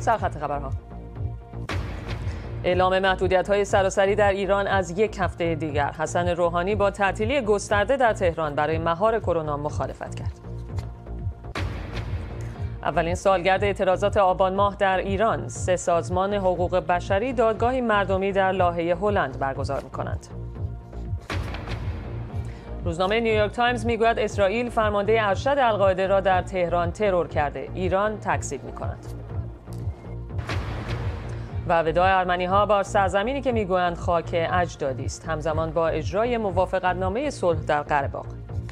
سرخط خبرها. اعلام محدودیت‌های سراسری در ایران از یک هفته دیگر. حسن روحانی با تعطیلی گسترده در تهران برای مهار کرونا مخالفت کرد. اولین سالگرد اعتراضات آبان ماه در ایران. 3 سازمان حقوق بشری دادگاهی مردمی در لاهه هلند برگزار می‌کنند. روزنامه نیویورک تایمز میگوید اسرائیل فرمانده ارشد القاعده را در تهران ترور کرده. ایران تکذیب می‌کند. و وداع ارمنی‌ها بر سرزمینی که میگویند خاک اجدادی است، همزمان با اجرای موافقتنامه صلح در قره‌باغ.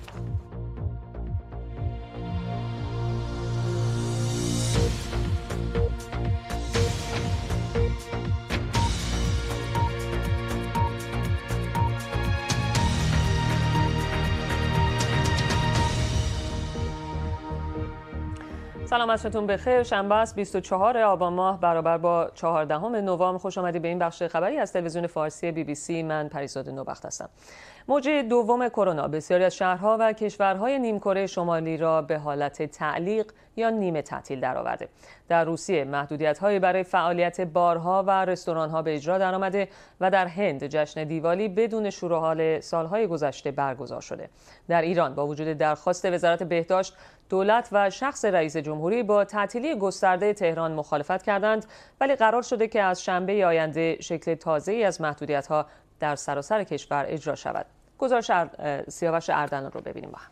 سلام عصرتون بخیر. شنبه است 24 آبان ماه برابر با 14 نوامبر. خوش آمدید به این بخش خبری از تلویزیون فارسی BBC. من پریزاد نوبخت هستم. موج دوم کرونا بسیاری از شهرها و کشورهای نیمکره شمالی را به حالت تعلیق یا نیمه تعطیل درآورده. در روسیه محدودیت‌هایی برای فعالیت بارها و رستوران‌ها به اجرا درآمده و در هند جشن دیوالی بدون شور و حال سال‌های گذشته برگزار شده. در ایران با وجود درخواست وزارت بهداشت، دولت و شخص رئیس جمهوری با تعطیلی گسترده تهران مخالفت کردند، ولی قرار شده که از شنبه آینده شکل تازه‌ای از محدودیت‌ها در سراسر کشور اجرا شود. گزارش سیاوش اردلان رو ببینیم با هم.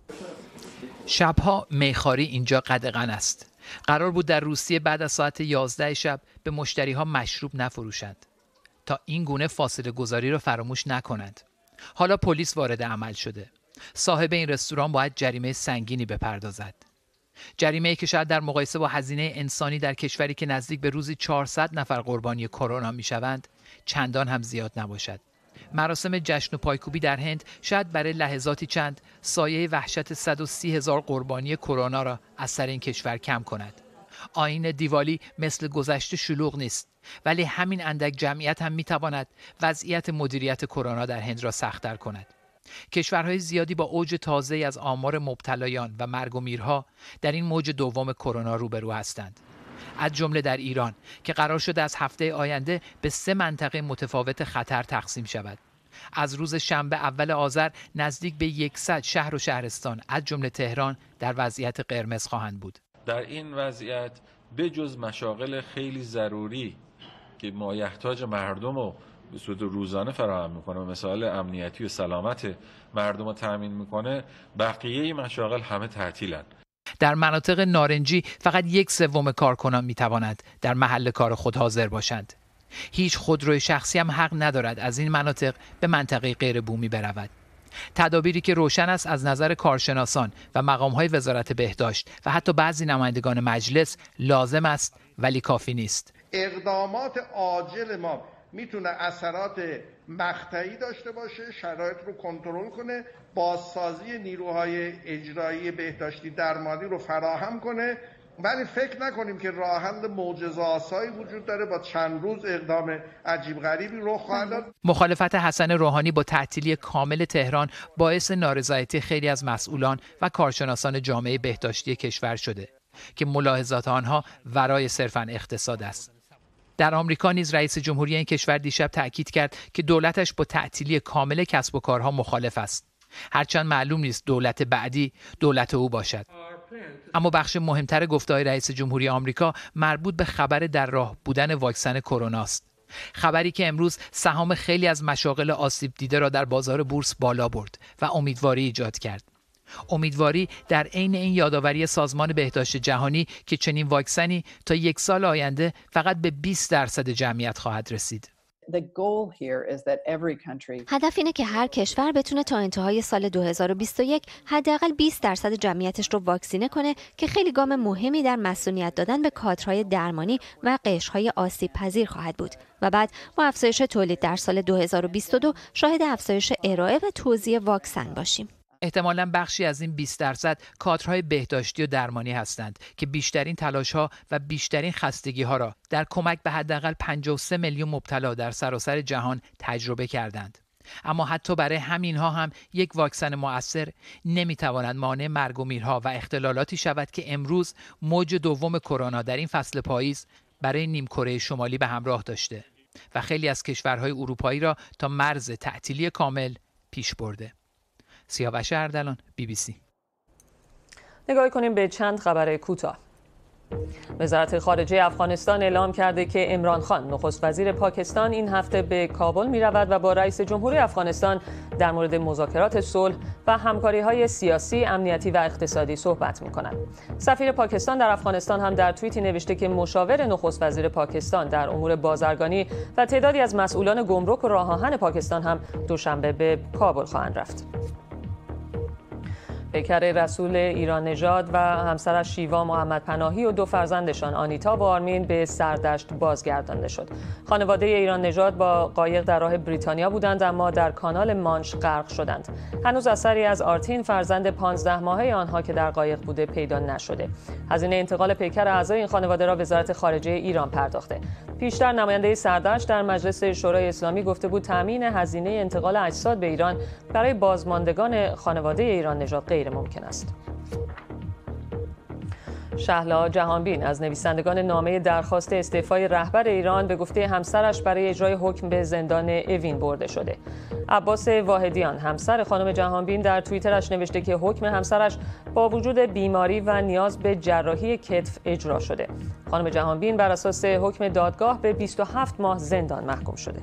شبها میخواری اینجا قدغن است. قرار بود در روسیه بعد از ساعت 11 شب به مشتری‌ها مشروب نفروشند تا این گونه فاصله گذاری را فراموش نکنند. حالا پلیس وارد عمل شده. صاحب این رستوران باید جریمه سنگینی بپردازد. جریمه‌ای که شاید در مقایسه با هزینه انسانی در کشوری که نزدیک به روزی 400 نفر قربانی کرونا میشوند چندان هم زیاد نباشد. مراسم جشن و پایکوبی در هند شاید برای لحظاتی چند سایه وحشت 130,000 قربانی کرونا را از سر این کشور کم کند. آیین دیوالی مثل گذشته شلوغ نیست، ولی همین اندک جمعیت هم میتواند وضعیت مدیریت کرونا در هند را سخت‌تر کند. کشورهای زیادی با اوج تازه از آمار مبتلایان و مرگ و میرها در این موج دوم کرونا روبرو هستند. از جمله در ایران که قرار شده از هفته آینده به 3 منطقه متفاوت خطر تقسیم شود. از روز شنبه اول آذر نزدیک به 100 شهر و شهرستان از جمله تهران در وضعیت قرمز خواهند بود. در این وضعیت بجز مشاغل خیلی ضروری که مایحتاج مردم رو به صورت روزانه فراهم میکنه و مسائل امنیتی و سلامت مردم رو تامین میکنه، بقیه مشاغل همه تعطیلن. در مناطق نارنجی فقط 1/3 کارکنان میتواند در محل کار خود حاضر باشند. هیچ خودروی شخصی هم حق ندارد از این مناطق به منطقه غیر بومی برود. تدابیری که روشن است از نظر کارشناسان و مقام‌های وزارت بهداشت و حتی بعضی نمایندگان مجلس لازم است ولی کافی نیست. اقدامات عاجل ما میتونه اثرات مقطعی داشته باشه، شرایط رو کنترل کنه، بازسازی نیروهای اجرایی بهداشتی درمانی رو فراهم کنه، ولی فکر نکنیم که راه حل معجزه‌آسایی وجود داره با چند روز اقدام عجیب غریبی رخ خواهد داد. مخالفت حسن روحانی با تعطیلی کامل تهران باعث نارضایتی خیلی از مسئولان و کارشناسان جامعه بهداشتی کشور شده که ملاحظات آنها ورای صرفاً اقتصاد است. در آمریکا نیز رئیس جمهوری این کشور دیشب تأکید کرد که دولتش با تعطیلی کامل کسب و کارها مخالف است. هرچند معلوم نیست دولت بعدی دولت او باشد. اما بخش مهمتر گفته‌های رئیس جمهوری آمریکا مربوط به خبر در راه بودن واکسن کرونا است. خبری که امروز سهام خیلی از مشاغل آسیب دیده را در بازار بورس بالا برد و امیدواری ایجاد کرد. امیدواری در عین این یادآوری سازمان بهداشت جهانی که چنین واکسنی تا 1 سال آینده فقط به 20% جمعیت خواهد رسید. هدف اینه که هر کشور بتونه تا انتهای سال 2021 حداقل 20% جمعیتش رو واکسینه کنه که خیلی گام مهمی در مسئولیت دادن به کادرهای درمانی و قشرهای آسیب پذیر خواهد بود و بعد با افزایش تولید در سال 2022 شاهد افزایش ارائه و توزیع واکسن باشیم. احتمالاً بخشی از این 20% کادرهای بهداشتی و درمانی هستند که بیشترین تلاش‌ها و بیشترین خستگی‌ها را در کمک به حداقل 53 میلیون مبتلا در سراسر جهان تجربه کردند. اما حتی برای همینها هم یک واکسن مؤثر نمیتواند مانع مرگ و میرها و اختلالاتی شود که امروز موج دوم کرونا در این فصل پاییز برای نیمکره شمالی به همراه داشته و خیلی از کشورهای اروپایی را تا مرز تعطیلی کامل پیش برده. سیاوش اردلان، BBC. نگاه کنیم به چند خبر کوتاه. وزارت خارجه افغانستان اعلام کرده که عمران خان نخست وزیر پاکستان این هفته به کابل می رود و با رئیس جمهوری افغانستان در مورد مذاکرات صلح و همکاری‌های سیاسی، امنیتی و اقتصادی صحبت می کند. سفیر پاکستان در افغانستان هم در توییتی نوشته که مشاور نخست وزیر پاکستان در امور بازرگانی و تعدادی از مسئولان گمرک و راه آهن پاکستان هم دوشنبه به کابل خواهند رفت. پیکر رسول ایران نژاد و همسرش شیوا محمد پناهی و 2 فرزندشان آنیتا و آرمین به سردشت بازگردانده شد. خانواده ایران نژاد با قایق در راه بریتانیا بودند اما در کانال مانش غرق شدند. هنوز اثری از آرتین فرزند 15 ماهه آنها که در قایق بوده پیدا نشده. هزینه انتقال پیکر اعضای این خانواده را وزارت خارجه ایران پرداخته. پیشتر نماینده سردشت در مجلس شورای اسلامی گفته بود تامین هزینه انتقال اجساد به ایران برای بازماندگان خانواده ایران نژاد غیر ممکن است. شهلا جهانبین از نویسندگان نامه درخواست استعفای رهبر ایران به گفته همسرش برای اجرای حکم به زندان اوین برده شده. عباس واحدیان همسر خانم جهانبین در توییترش نوشته که حکم همسرش با وجود بیماری و نیاز به جراحی کتف اجرا شده. خانم جهانبین بر اساس حکم دادگاه به 27 ماه زندان محکوم شده.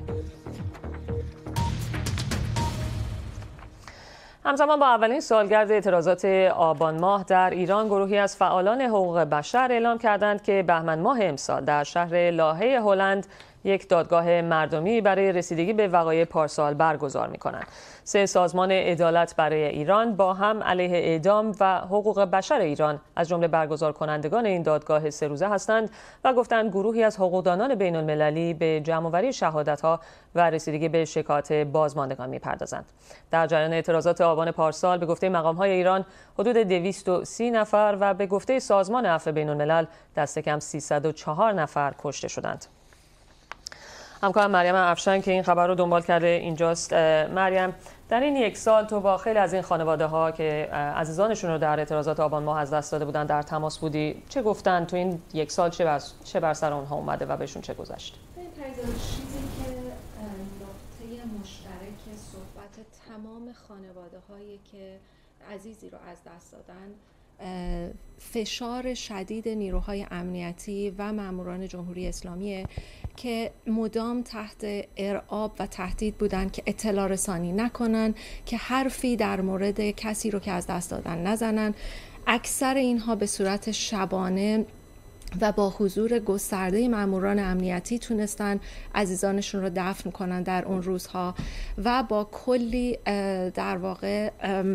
همزمان با اولین سالگرد اعتراضات آبان ماه در ایران، گروهی از فعالان حقوق بشر اعلام کردند که بهمن ماه امسال در شهر لاهه هلند یک دادگاه مردمی برای رسیدگی به وقایع پارسال برگزار می‌کنند. 3 سازمان عدالت برای ایران با هم علیه اعدام و حقوق بشر ایران از جمله برگزار کنندگان این دادگاه 3 روزه هستند و گفتند گروهی از حقوقدانان بین‌المللی به جمع‌آوری شهادت‌ها و رسیدگی به شکایات بازماندگان می‌پردازند. در جریان اعتراضات آبان پارسال به گفته مقام‌های ایران حدود 230 نفر و به گفته سازمان عفو بین‌الملل دست کم 304 نفر کشته شدند. همکارم مریم افشین که این خبر رو دنبال کرده اینجاست. مریم، در این 1 سال تو با خیلی از این خانواده ها که عزیزانشون رو در اعتراضات آبان ماه از دست داده بودن در تماس بودی، چه گفتن؟ تو این 1 سال چه بر سر اونها اومده و بهشون چه گذشت؟ چیزی که نقطه مشترک صحبت تمام خانواده هایی که عزیزی رو از دست دادن فشار شدید نیروهای امنیتی و ماموران جمهوری اسلامی که مدام تحت ارعاب و تهدید بودن که اطلاع رسانی نکنن، که حرفی در مورد کسی رو که از دست دادن نزنن. اکثر اینها به صورت شبانه و با حضور گسترده ماموران امنیتی تونستن عزیزانشون رو دفن کنن در اون روزها و با کلی در واقع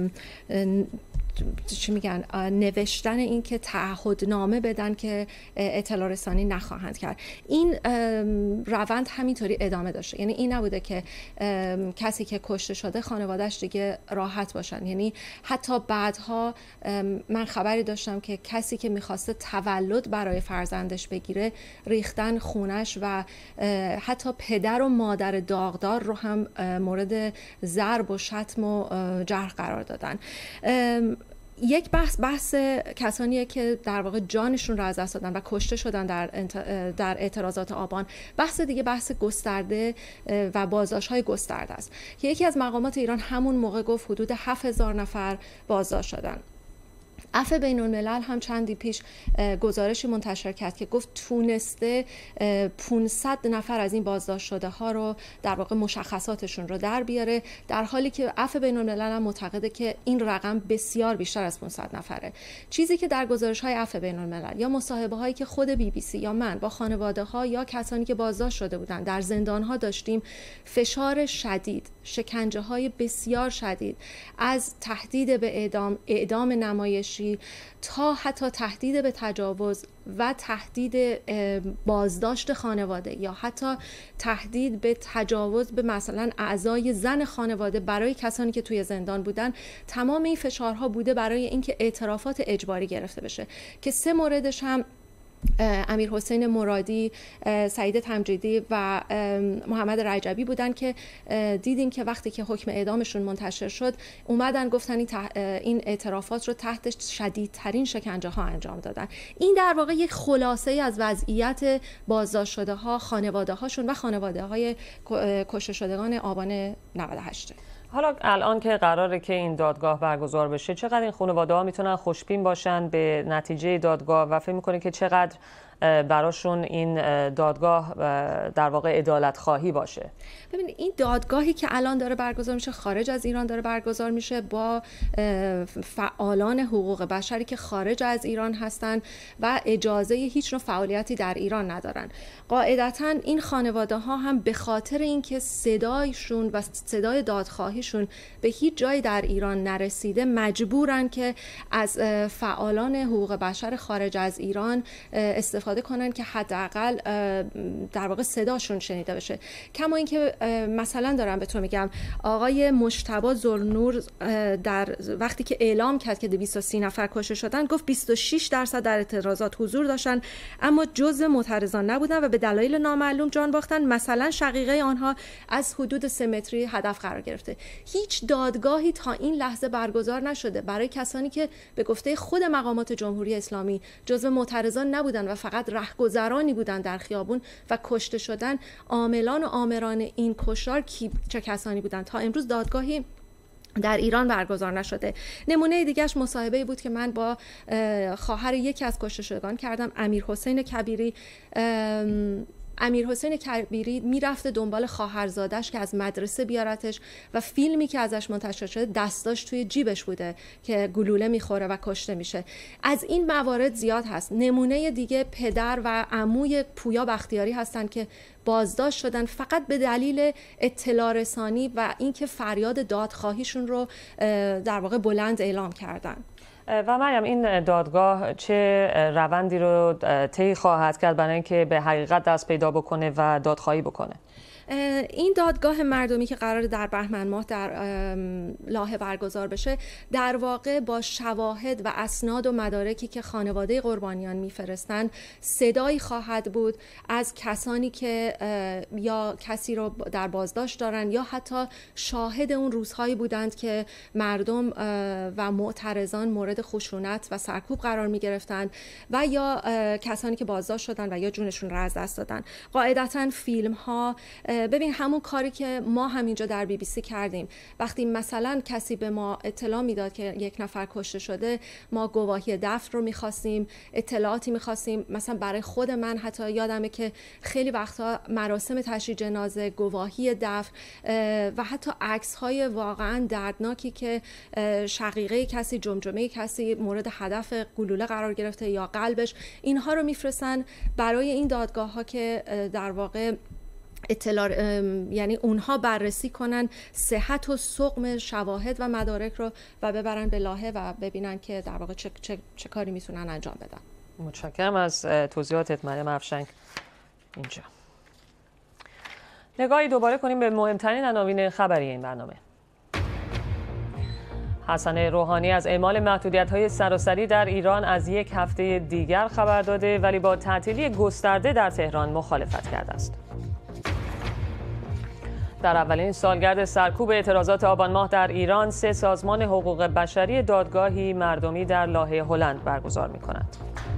چی میگن نوشتن این که تعهدنامه بدن که اطلاع رسانی نخواهند کرد. این روند همینطوری ادامه داشته. یعنی این نبوده که کسی که کشته شده خانواده‌اش دیگه راحت باشن. یعنی حتی بعدها من خبری داشتم که کسی که میخواسته تولد برای فرزندش بگیره ریختن خونش و حتی پدر و مادر داغدار رو هم مورد ضرب و شتم و جرح قرار دادن. یک بحث کسانیه که در واقع جانشون رو از دست دادن و کشته شدن در اعتراضات آبان. بحث دیگه بحث گسترده و بازداشت‌های گسترده است. یکی از مقامات ایران همون موقع گفت حدود 7000 نفر بازداشت شدن. عفو بین‌الملل هم چندی پیش گزارشی منتشر کرد که گفت تونسته 500 نفر از این بازداشت شده ها رو در واقع مشخصاتشون رو در بیاره، در حالی که عفو بین‌الملل هم معتقده که این رقم بسیار بیشتر از 500 نفره. چیزی که در گزارش‌های عفو بین‌الملل یا مصاحبه هایی که خود BBC یا من با خانواده ها یا کسانی که بازداشت شده بودن در زندان ها داشتیم، فشار شدید، شکنجه های بسیار شدید، از تهدید به اعدام نمایشی تا حتی تهدید به تجاوز و تهدید بازداشت خانواده یا حتی تهدید به تجاوز به مثلا اعضای زن خانواده برای کسانی که توی زندان بودن. تمام این فشارها بوده برای اینکه اعترافات اجباری گرفته بشه که 3 موردش هم امیر حسین مرادی، سعید تمجیدی و محمد رجبی بودن که دیدیم که وقتی که حکم اعدامشون منتشر شد اومدن گفتن این اعترافات رو تحت شدیدترین شکنجه ها انجام دادن. این در واقع یک خلاصه از وضعیت بازداشت شده ها، خانواده هاشون و خانواده های کشته شدگان آبان 98. حالا الان که قراره که این دادگاه برگزار بشه، چقدر این خانواده ها میتونن خوشبین باشن به نتیجه دادگاه و فکر میکنید که چقدر براشون این دادگاه در واقع عدالت خواهی باشه؟ ببینید این دادگاهی که الان داره برگزار میشه خارج از ایران داره برگزار میشه با فعالان حقوق بشری که خارج از ایران هستن و اجازه هیچ نوع فعالیتی در ایران ندارن. قاعدتاً این خانواده ها هم به خاطر اینکه صدایشون و صدای دادخواهیشون به هیچ جایی در ایران نرسیده مجبورن که از فعالان حقوق بشر خارج از ایران استفاده کنن که حداقل در واقع صداشون شنیده بشه. کما اینکه مثلا دارم به تو میگم آقای مجتبی ذوالنور در وقتی که اعلام کرد که 230 نفر کشته شدن گفت 26% در اعتراضات حضور داشتن اما جزء معترضان نبودن و به دلایل نامعلوم جان باختن. مثلا شقیقه آنها از حدود 3 متری هدف قرار گرفته. هیچ دادگاهی تا این لحظه برگزار نشده برای کسانی که به گفته خود مقامات جمهوری اسلامی جزء معترضان نبودن و فقط رهگذرانی بودن در خیابون و کشته شدن. عاملان و آمران این کشتار چه کسانی بودند؟ تا امروز دادگاهی در ایران برگزار نشده. نمونه دیگهش مصاحبه‌ای بود که من با خواهر یکی از کشته شدگان کردم، امیر حسین کبیری. امیر حسین کبیری میرفته دنبال خواهرزادش که از مدرسه بیارتش و فیلمی که ازش منتشر شده دستاش توی جیبش بوده که گلوله میخوره و کشته میشه. از این موارد زیاد هست. نمونه دیگه پدر و عموی پویا بختیاری هستن که بازداشت شدن فقط به دلیل اطلاع رسانی و اینکه فریاد دادخواهیشون رو در واقع بلند اعلام کردن. و مریم این دادگاه چه روندی رو طی خواهد کرد برای اینکه به حقیقت دست پیدا بکنه و دادخواهی بکنه؟ این دادگاه مردمی که قرار در بهمن ماه در لاهه برگزار بشه در واقع با شواهد و اسناد و مدارکی که خانواده قربانیان میفرستند صدایی خواهد بود از کسانی که یا کسی رو در بازداشت دارن یا حتی شاهد اون روزهایی بودند که مردم و معترضان مورد خشونت و سرکوب قرار می گرفتند و یا کسانی که بازداشت شدن و یا جونشون رو از دست دادن. قاعدتاً فیلم ها، ببین همون کاری که ما همینجا در BBC کردیم، وقتی مثلا کسی به ما اطلاع میداد که یک نفر کشته شده ما گواهی دفن رو میخواستیم، اطلاعاتی میخواستیم. مثلا برای خود من حتی یادمه که خیلی وقتا مراسم تشییع جنازه، گواهی دفن و حتی عکس های واقعا دردناکی که شقیقه کسی، جمجمه کسی مورد هدف گلوله قرار گرفته یا قلبش، اینها رو میفرستن برای این دادگاه ها که در واقع یعنی اونها بررسی کنن صحت و سقم شواهد و مدارک رو و ببرن به لاهه و ببینن که در واقع چه کاری میتونن انجام بدن. متشکرم از توضیحاتت مریم افشنگ. اینجا نگاهی دوباره کنیم به مهمترین عناوین خبری این برنامه. حسن روحانی از اعمال محدودیت‌های سراسری در ایران از یک هفته دیگر خبر داده ولی با تعطیلی گسترده در تهران مخالفت کرده است. در اولین سالگرد سرکوب اعتراضات آبان ماه در ایران 3 سازمان حقوق بشری دادگاهی مردمی در لاهه هلند برگزار می‌کنند.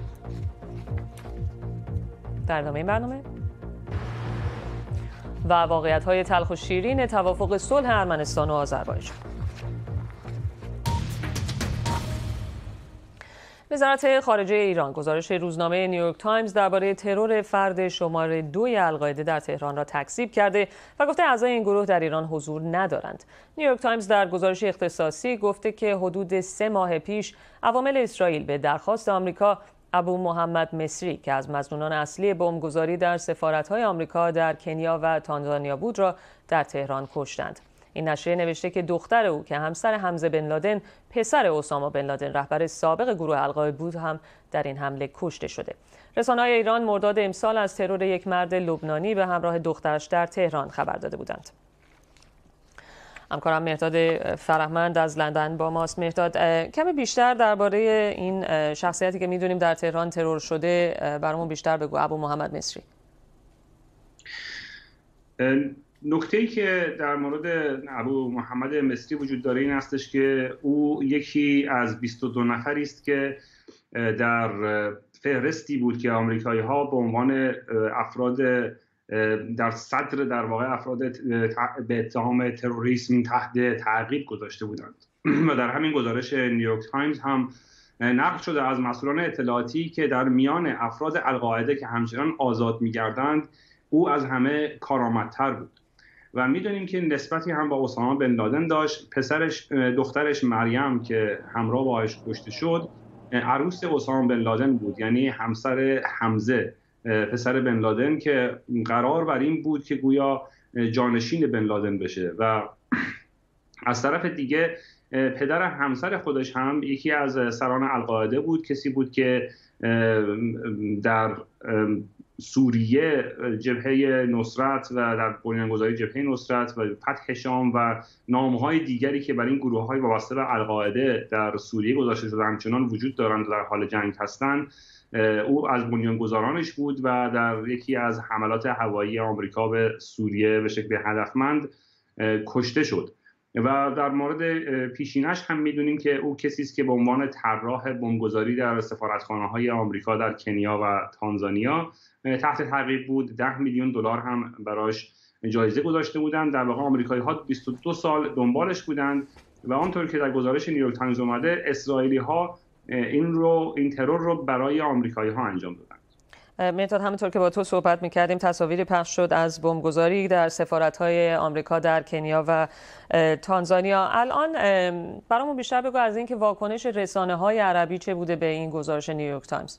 در ادامه این برنامه و واقعیت‌های تلخ و شیرین توافق صلح ارمنستان و آذربایجان. وزارت خارجه ایران گزارش روزنامه نیویورک تایمز درباره ترور فرد شماره 2 القاعده در تهران را تکذیب کرده و گفته اعضای این گروه در ایران حضور ندارند. نیویورک تایمز در گزارش اختصاصی گفته که حدود 3 ماه پیش عوامل اسرائیل به درخواست آمریکا ابو محمد مصری که از مظنونان اصلی بمبگذاری در سفارت‌های آمریکا در کنیا و تانزانیا بود را در تهران کشتند. این نشریه نوشته که دختر او که همسر حمزه بن لادن، پسر اسامه بن لادن رهبر سابق گروه القاعده بود، هم در این حمله کشته شده. رسانه‌های ایران مرداد امسال از ترور یک مرد لبنانی به همراه دخترش در تهران خبر داده بودند. همکارم مهرداد فرهمند از لندن با ماست. مهرداد، کمی بیشتر درباره این شخصیتی که میدونیم در تهران ترور شده برامون بیشتر بگو. ابو محمد مصری. نکته‌ای که در مورد ابو محمد مصری وجود داره این هستش که او یکی از 22 نفری است که در فهرستی بود که آمریکایی‌ها به عنوان افراد در صدر در واقع افراد به اتهام تروریسم تحت تعقیب گذاشته بودند و در همین گزارش نیویورک تایمز هم نقل شده از مسئولان اطلاعاتی که در میان افراد القاعده که همچنان آزاد می‌گردند او از همه کارآمدتر بود و می‌دونیم که نسبتی هم با اسامه بن لادن داشت. دخترش مریم که همراه باهاش کشته شد عروس اسامه بن لادن بود، یعنی همسر حمزه پسر بن لادن که قرار بر این بود که گویا جانشین بن لادن بشه و از طرف دیگه پدر همسر خودش هم یکی از سران القاعده بود، کسی بود که در سوریه جبهه نصرت و در بنیانگذاری جبهه نصرت و فتح شام و نامهای دیگری که بر این گروه‌های وابسته به القاعده در سوریه گذاشته شده همچنان وجود دارند و در حال جنگ هستند. او از بنیانگذارانش بود و در یکی از حملات هوایی آمریکا به سوریه به شکل هدفمند کشته شد و در مورد پیشینش هم میدونیم که او کسی است که به عنوان طراح بمبگذاری در سفارتخانه‌های آمریکا در کنیا و تانزانیا تحت تعقیب بود. 10 میلیون دلار هم براش جایزه گذاشته بودند. در واقع آمریکایی‌ها 22 سال دنبالش بودند و آنطور که در گزارش نیویورک تایمز اومده اسرائیلی‌ها این ترور رو برای آمریکایی‌ها انجام دادند. مهرداد، همونطور که با تو صحبت می‌کردیم تصاویری پخش شد از بمبگذاری در سفارت‌های آمریکا در کنیا و تانزانیا. الان برامون بیشتر بگو از اینکه واکنش رسانه‌های عربی چه بوده به این گزارش نیویورک تایمز.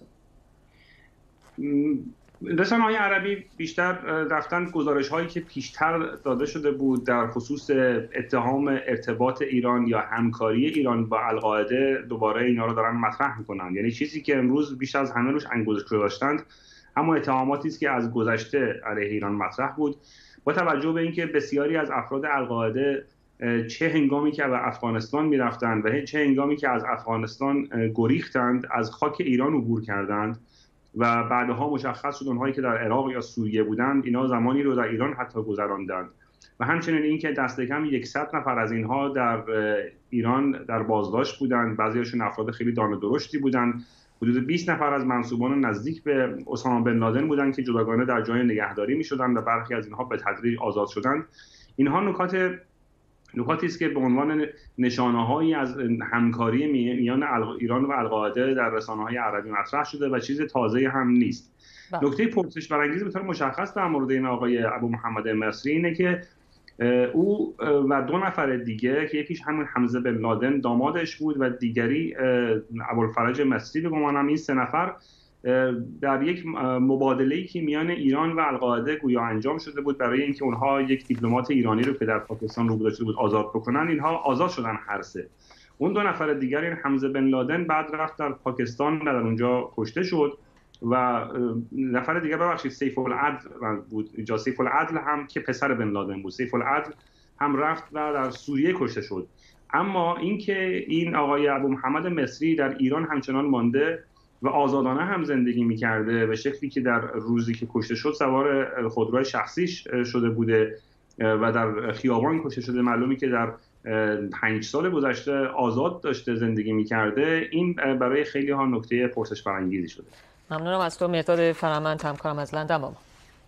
رسانه‌های عربی بیشتر رفتن گزارش‌هایی که پیشتر داده شده بود در خصوص اتهام ارتباط ایران یا همکاری ایران با القاعده دوباره اینا رو دارن مطرح می‌کنن. یعنی چیزی که امروز بیش از همه روش انگشت گذاشتند اما اتهاماتی است که از گذشته علیه ایران مطرح بود، با توجه به اینکه بسیاری از افراد القاعده چه هنگامی که به افغانستان می‌رفتند و چه هنگامی که از افغانستان گریختند از خاک ایران عبور کردند و بعدها مشخص شد اونهایی که در عراق یا سوریه بودند اینا زمانی رو در ایران حتی گذراندند و همچنین اینکه دست کم 100 نفر از اینها در ایران در بازداشت بودند. بعضی‌هاشون افراد خیلی دانه درشتی بودند. حدود 20 نفر از منسوبان نزدیک به اسامه بن لادن بودند که جداگانه در جای نگهداری می‌شدند و برخی از اینها به تدریج آزاد شدند. اینها نکاتی است که به عنوان نشانه‌هایی از همکاری میان ایران و القاعده در رسانه‌های عربی مطرح شده و چیز تازه‌ای هم نیست. نکته پرسش برانگیز به طور مشخص در مورد این آقای ابو محمد مصری اینه که او و 2 نفر دیگه که یکیش همون حمزه بن لادن دامادش بود و دیگری ابوالفرج مصری به گمانم، این 3 نفر در یک مبادله‌ای که میان ایران و القاعده گویا انجام شده بود برای اینکه اونها یک دیپلمات ایرانی رو که در پاکستان رو گذاشته بود آزاد بکنن، اینها آزاد شدن هر سه. اون 2 نفر دیگر این حمزه بن لادن بعد رفت در پاکستان و در اونجا کشته شد و نفر دیگر سیف العدل بود. اینجا سیف العدل هم که پسر بن لادن بود. سیف العدل هم رفت و در سوریه کشته شد. اما اینکه این آقای ابو محمد مصری در ایران همچنان مانده و آزادانه هم زندگی می‌کرده به شکلی که در روزی که کشته شد سوار خودروی شخصیش شده بوده و در خیابان کشته شده، معلومی که در 5 سال گذشته آزاد داشته زندگی می‌کرده، این برای خیلی ها نکته پرسش برانگیزی شده. ممنونم از تو مهرداد فرهمند، همکارم از لندن با ما.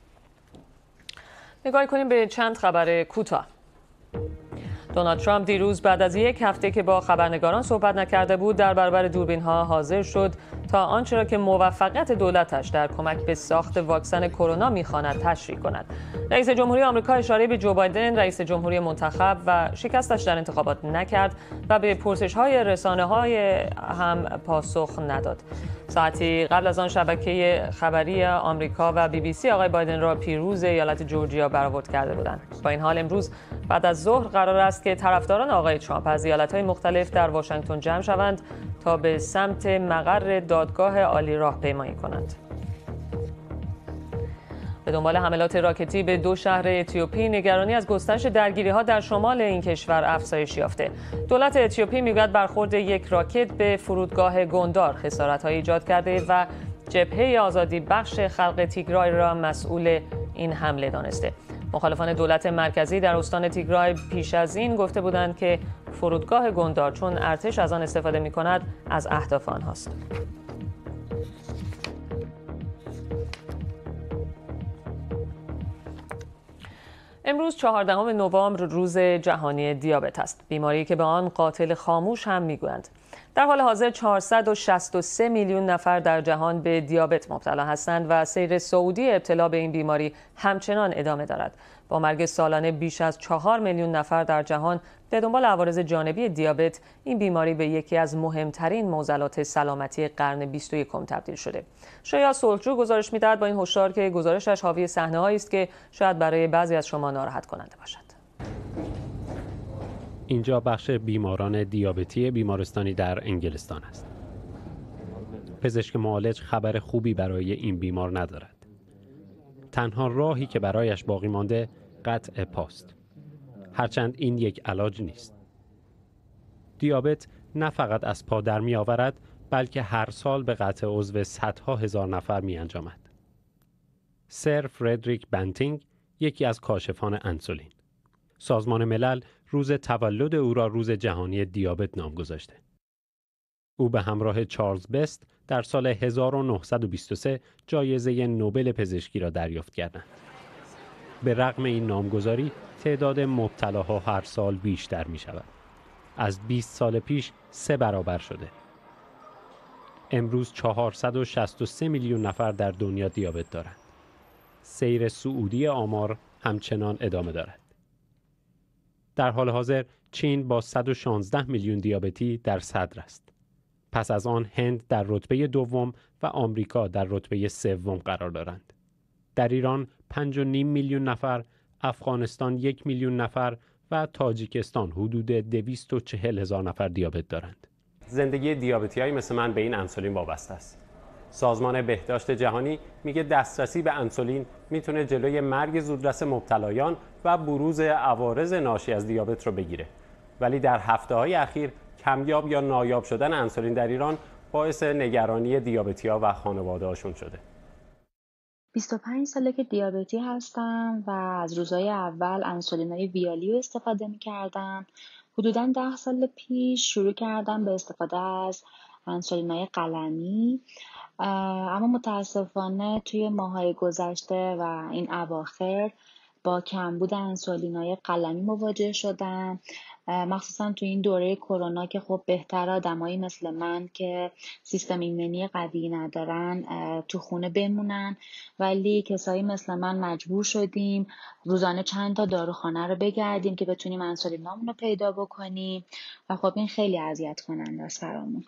نگاهی کنیم به چند خبر کوتاه. دونالد ترامپ دیروز بعد از 1 هفته که با خبرنگاران صحبت نکرده بود در برابر دوربین‌ها حاضر شد تا آنچه را که موفقیت دولتش در کمک به ساخت واکسن کرونا می‌خواند تشریح کند. رئیس جمهوری آمریکا اشاره به جو بایدن رئیس جمهوری منتخب و شکستش در انتخابات نکرد و به پرسش‌های رسانه‌های هم پاسخ نداد. ساعتی قبل از آن شبکه خبری آمریکا و BBC آقای بایدن را پیروز ایالت جورجیا برآورد کرده بودند. با این حال امروز بعد از ظهر قرار است که طرفداران آقای ترامپ از ایالت‌های مختلف در واشنگتن جمع شوند تا به سمت مقر دادگاه عالی راهپیمایی کنند. به دنبال حملات راکتی به 2 شهر اتیوپی، نگرانی از گسترش درگیری‌ها در شمال این کشور افزایش یافته. دولت اتیوپی میگوید برخورد یک راکت به فرودگاه گوندار خسارت‌های ایجاد کرده و جبهه آزادی بخش خلق تیگرای را مسئول این حمله دانسته. مخالفان دولت مرکزی در استان تیگرای پیش از این گفته بودند که فرودگاه گوندار چون ارتش از آن استفاده می‌کند از اهداف آنهاست. امروز 14 نوامبر روز جهانی دیابت است، بیماری که به آن قاتل خاموش هم میگویند. در حال حاضر 463 میلیون نفر در جهان به دیابت مبتلا هستند و سیر صعودی ابتلا به این بیماری همچنان ادامه دارد. با مرگ سالانه بیش از 4 میلیون نفر در جهان به دنبال عوارض جانبی دیابت، این بیماری به یکی از مهمترین معضلات سلامتی قرن 21 تبدیل شده. شایعه صلحجو گزارش می‌دهد با این هشدار که گزارشش حاوی صحنه‌هایی است که شاید برای بعضی از شما ناراحت کننده باشد. اینجا بخش بیماران دیابتی بیمارستانی در انگلستان است. پزشک معالج خبر خوبی برای این بیمار ندارد. تنها راهی که برایش باقی مانده قطع پاست. هرچند این یک علاج نیست. دیابت نه فقط از پا در می آورد، بلکه هر سال به قطع عضو صدها هزار نفر می انجامد. سر فردریک بنتینگ یکی از کاشفان انسولین. سازمان ملل روز تولد او را روز جهانی دیابت نام گذاشته. او به همراه چارلز بست در سال 1923 جایزه نوبل پزشکی را دریافت کردند. به رغم این نامگذاری تعداد مبتلاها هر سال بیشتر می شود. از 20 سال پیش 3 برابر شده. امروز 463 میلیون نفر در دنیا دیابت دارند. سیر صعودی آمار همچنان ادامه دارد. در حال حاضر چین با 116 میلیون دیابتی در صدر است. پس از آن هند در رتبه دوم و آمریکا در رتبه سوم قرار دارند. در ایران 5.5 میلیون نفر، افغانستان 1 میلیون نفر و تاجیکستان حدود 240,000 نفر دیابت دارند. زندگی دیابتی‌هایی مثل من به این انسولین وابسته است. سازمان بهداشت جهانی میگه دسترسی به انسولین میتونه جلوی مرگ زودرس مبتلایان و بروز عوارض ناشی از دیابت رو بگیره. ولی در هفته‌های اخیر کمیاب یا نایاب شدن انسولین در ایران باعث نگرانی دیابتی‌ها و خانواده‌هاشون شده. 25 ساله که دیابتی هستم و از روزهای اول انسولینای ویالی استفاده می‌کردم. حدوداً 10 سال پیش شروع کردم به استفاده از انسولینای قلمی، اما متاسفانه توی ماه‌های گذشته و این اواخر با کمبود انسولینای قلمی مواجه شدم، مخصوصا تو این دوره کرونا که خب بهتر آدمایی مثل من که سیستم ایمنی قوی ندارن تو خونه بمونن، ولی کسایی مثل من مجبور شدیم روزانه چند تا داروخانه رو بگردیم که بتونیم انسولینامون رو پیدا بکنیم و خب این خیلی اذیت کننده است برامون.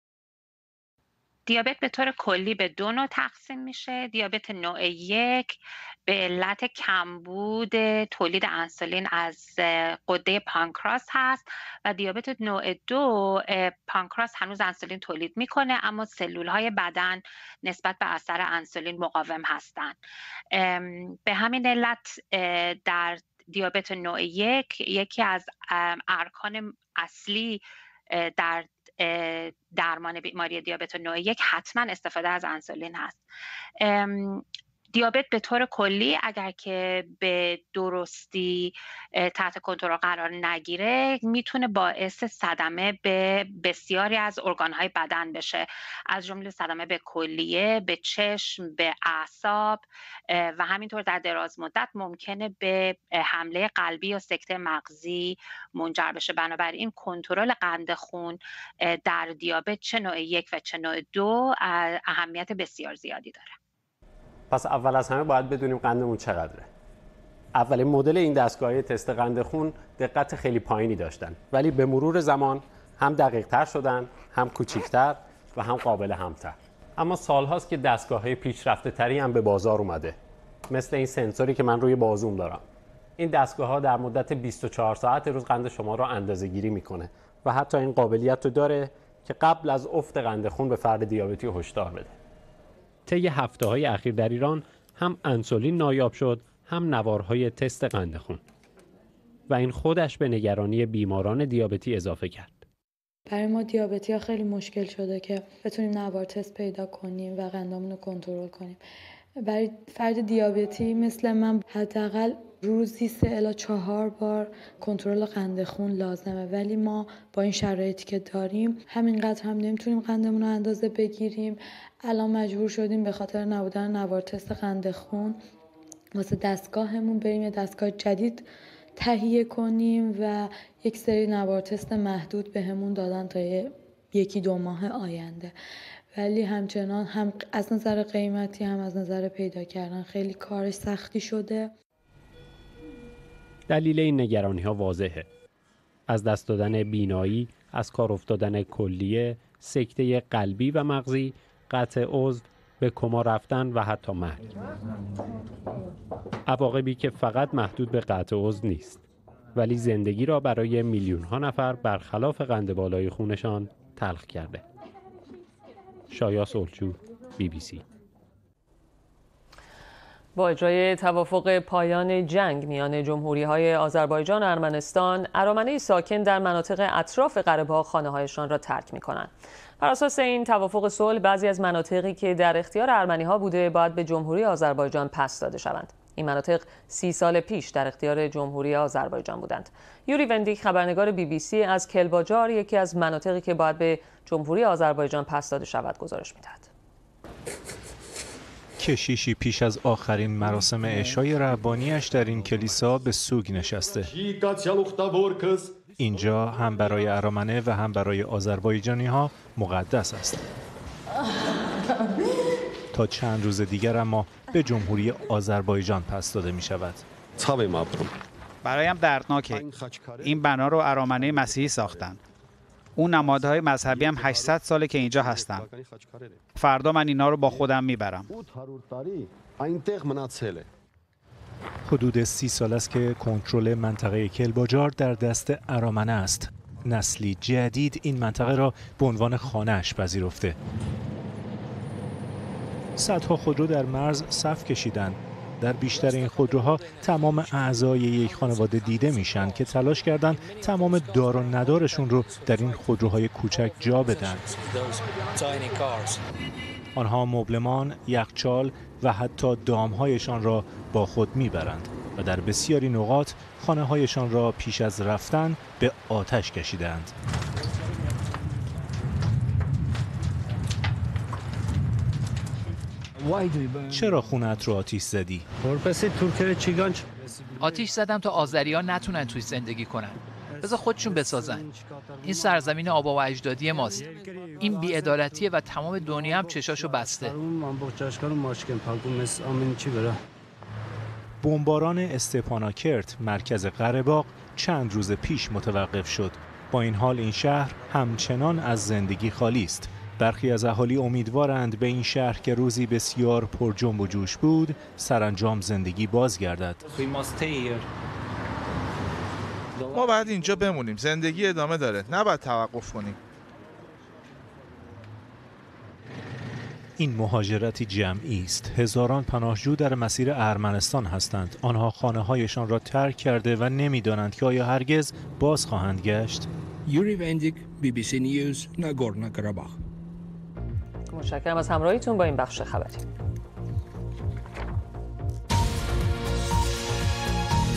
دیابت به طور کلی به 2 نوع تقسیم میشه. دیابت نوع 1 به علت کمبود تولید انسولین از غده پانکراس هست و دیابت نوع 2 پانکراس هنوز انسولین تولید میکنه اما سلولهای بدن نسبت به اثر انسولین مقاوم هستن. به همین علت در دیابت نوع 1 یکی از ارکان اصلی در درمان بیماری دیابت نوع 1 حتما استفاده از انسولین هست. دیابت به طور کلی اگر که به درستی تحت کنترل قرار نگیره میتونه باعث صدمه به بسیاری از ارگانهای بدن بشه، از جمله صدمه به کلیه، به چشم، به اعصاب و همینطور در دراز مدت ممکنه به حمله قلبی یا سکته مغزی منجر بشه. بنابراین کنترل قند خون در دیابت چه نوع 1 و چه نوع 2 اهمیت بسیار زیادی داره. پس اول از همه باید بدونیم قندمون چقدره. اولین مدل این دستگاه تست قند خون دقت خیلی پایینی داشتن، ولی به مرور زمان هم دقیق‌تر شدن، هم کوچیک‌تر و هم قابل هم‌تر. اما سال‌هاست که دستگاه‌های پیشرفته‌تری هم به بازار اومده، مثل این سنسوری که من روی بازوم دارم. این دستگاه‌ها در مدت 24 ساعت روز قند شما رو اندازه‌گیری می‌کنه و حتی این قابلیت رو داره که قبل از افت قند خون به فرد دیابتی هشدار بده. طی هفته‌های اخیر در ایران هم انسولین نایاب شد، هم نوارهای تست قند خون. و این خودش به نگرانی بیماران دیابتی اضافه کرد. برای ما دیابتی‌ها خیلی مشکل شده که بتونیم نوار تست پیدا کنیم و قندمون رو کنترل کنیم. برای فرد دیابتی مثل من حداقل روزی 3 الی 4 بار کنترل قند خون لازمه، ولی ما با این شرایطی که داریم همینقدر هم نمیتونیم قندمون رو اندازه بگیریم. الان مجبور شدیم به خاطر نبودن نوار تست قند خون واسه دستگاهمون بریم یه دستگاه جدید تهیه کنیم و یک سری نوار تست محدود بهمون دادن تا 1-2 ماه آینده، ولی همچنان هم از نظر قیمتی هم از نظر پیدا کردن خیلی کارش سختی شده. دلیل این نگرانی‌ها واضحه. از دست دادن بینایی، از کار افتادن کلیه، سکته قلبی و مغزی، قطع عضو، به کما رفتن و حتی مرگ. عواقبی که فقط محدود به قطع عضو نیست، ولی زندگی را برای میلیون‌ها نفر برخلاف قند بالای خونشان تلخ کرده. شایان سلچو، BBC. با اجرای توافق پایان جنگ میان جمهوری‌های آذربایجان و ارمنستان، ارامنه ساکن در مناطق اطراف قره باغ خانه‌هایشان را ترک می‌کنند. بر اساس این توافق صلح، بعضی از مناطقی که در اختیار ارمنی‌ها بوده باید به جمهوری آذربایجان پس داده شوند. این مناطق 30 سال پیش در اختیار جمهوری آذربایجان بودند. یوری وندیک، خبرنگار BBC از کلباجار، یکی از مناطقی که باید به جمهوری آذربایجان پس داده شود، گزارش می‌دهد. کشیشی پیش از آخرین مراسم عشای ربانیش در این کلیسا به سوگ نشسته. اینجا هم برای ارامنه و هم برای آذربایجانی ها مقدس است. تا چند روز دیگر اما به جمهوری آذربایجان پس داده می شود. برایم دردناکه. این بنا رو ارامنه مسیحی ساختند. اون نمادهای مذهبی هم 800 ساله که اینجا هستن. فردا من اینا رو با خودم میبرم. حدود 30 سال است که کنترل منطقه کلباجار در دست ارامنه است. نسلی جدید این منطقه را به عنوان خانه‌اش پذیرفته. صدها خودرو در مرز صف کشیدند. در بیشتر این خودروها تمام اعضای یک خانواده دیده میشن که تلاش کردند تمام دار و ندارشون رو در این خودروهای کوچک جا بدن. آنها مبلمان، یخچال و حتی دامهایشان را با خود میبرند و در بسیاری نقاط خانه‌هایشان را پیش از رفتن به آتش کشیدند. چرا خونه‌ات رو آتیش زدی؟ آتیش زدم تا آذری‌ها نتونن توی زندگی کنن. بذار خودشون بسازن. این سرزمین آبا و اجدادی ماست. این بی‌عدالتیه و تمام دنیا هم چشاشو بسته. بمباران استپاناکرت، مرکز قره باغ، چند روز پیش متوقف شد. با این حال این شهر همچنان از زندگی خالی است. برخی از اهالی امیدوارند به این شهر که روزی بسیار پر جنب و جوش بود، سرانجام زندگی بازگردد. ما باید اینجا بمونیم. زندگی ادامه داره. نباید توقف کنیم. این مهاجرتی جمعی است. هزاران پناهجو در مسیر ارمنستان هستند. آنها خانه‌هایشان را ترک کرده و نمی‌دانند که آیا هرگز باز خواهند گشت. یوری وندیک، BBC نیوز، ناگورنو کاراباخ. متشکرم از همراهیتون با این بخش خبری.